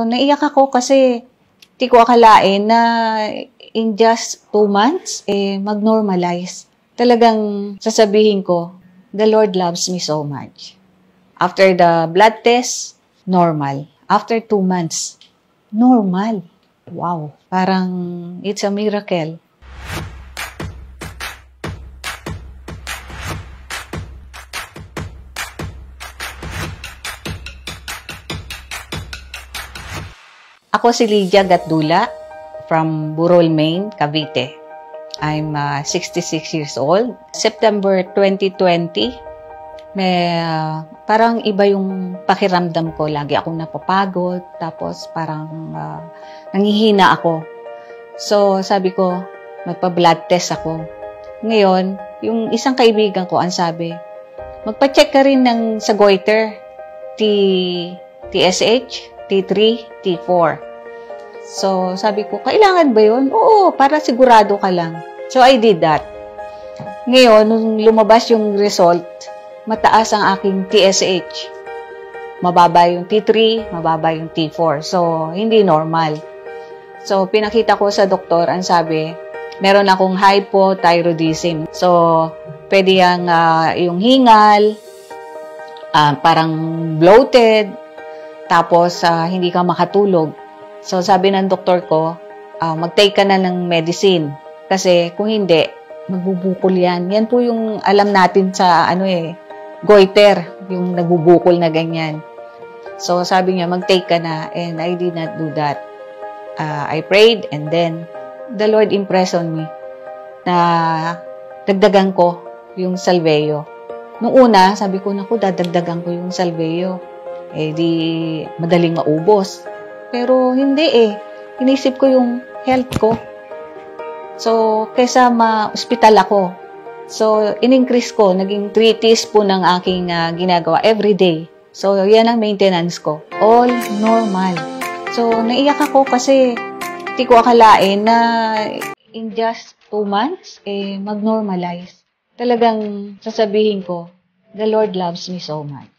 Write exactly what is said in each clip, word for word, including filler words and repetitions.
Naiyak ako kasi di ko akalain na in just two months, eh, mag-normalize. Talagang sasabihin ko, the Lord loves me so much. After the blood test, normal. After two months, normal. Wow. Parang it's a miracle. Ako si Lydia Gatdula from Burol, Maine, Cavite. I'm uh, sixty-six years old. September twenty twenty, may uh, parang iba yung pakiramdam ko. Lagi akong napapagod, tapos parang uh, nangihina ako. So sabi ko, magpa-blood test ako. Ngayon, yung isang kaibigan ko ang sabi, magpa-check ka rin ng sa goiter, T, TSH, T three, T four. So, sabi ko, kailangan ba yun? Oo, para sigurado ka lang. So, I did that. Ngayon, nung lumabas yung result, mataas ang aking T S H. Mababa yung T three, mababa yung T four. So, hindi normal. So, pinakita ko sa doktor, ang sabi, meron akong hypothyroidism. So, pwede yung, uh, yung hingal, uh, parang bloated, tapos uh, hindi ka makatulog. So, sabi ng doktor ko, uh, mag-take ka na ng medicine. Kasi kung hindi, magbubukol yan. Yan po yung alam natin sa ano eh, goiter, yung nagbubukol na ganyan. So, sabi niya, mag-take ka na. And I did not do that. Uh, I prayed and then the Lord impressed on me na dagdagan ko yung salveyo. Nung una, sabi ko, naku, dadagdagan ko yung salveyo. Eh, di madaling maubos. Pero hindi eh. Inisip ko yung health ko. So, kaysa ma-hospital ako. So, in-increase ko. Naging three teaspoon ang aking uh, ginagawa every day. So, yan ang maintenance ko. All normal. So, naiyak ako kasi hindi ko akalain na in just two months, eh, mag-normalize. Talagang sasabihin ko, the Lord loves me so much.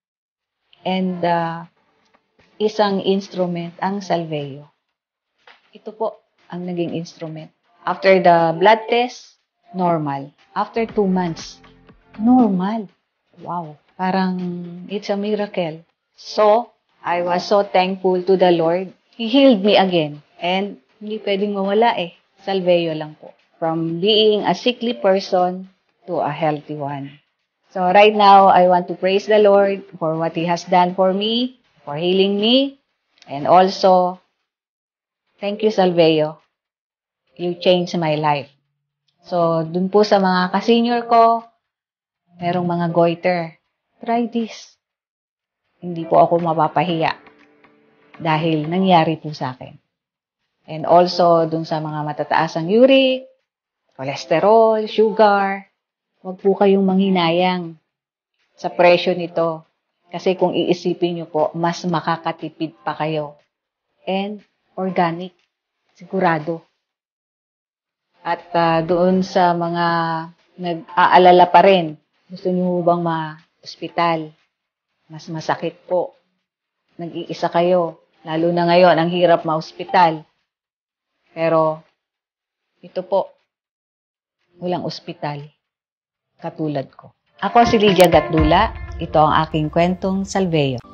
And, uh, isang instrument ang salveyo. Ito po ang naging instrument. After the blood test, normal. After two months, normal. Wow. Parang it's a miracle. So, I was so thankful to the Lord. He healed me again. And hindi pwedeng mawala eh. Salveyo lang po. From being a sickly person to a healthy one. So, right now, I want to praise the Lord for what He has done for me, for healing me, and also, thank you, Salveyo. You changed my life. So, dun po sa mga ka-senior ko, merong mga goiter. Try this. Hindi po ako mapapahiya dahil nangyari po sa akin. And also, dun sa mga matataas ang uric, cholesterol, sugar, huwag po kayong manghinayang sa presyo nito. Kasi kung iisipin nyo po, mas makakatipid pa kayo. And organic. Sigurado. At uh, doon sa mga nag-aalala pa rin, gusto nyo bang ma-hospital? Mas masakit po. Nag-iisa kayo. Lalo na ngayon, ang hirap ma-hospital. Pero, ito po, walang ospital. Katulad ko. Ako si Lydia Gatdula. Ito ang aking kwentong salveyo.